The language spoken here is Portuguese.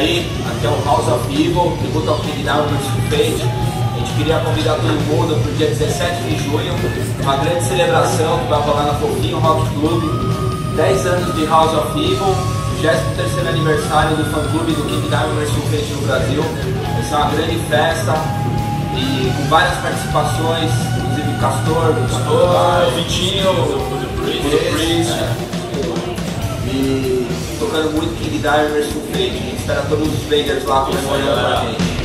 aí, aqui é o House of Evil, tributo ao King Diamond vs Fate. A gente queria convidar todo mundo para o dia 17 de junho, uma grande celebração que vai rolar na Fofinho Rock Club. 10 anos de House of Evil, 23º aniversário do fã-clube do King Diamond vs Fate no Brasil. Vai ser uma grande festa e com várias participações, inclusive Castor, Vitinho, do Priest. E tocando muito King Diamond vs Fate. A gente espera todos os players lá comemorando com a gente.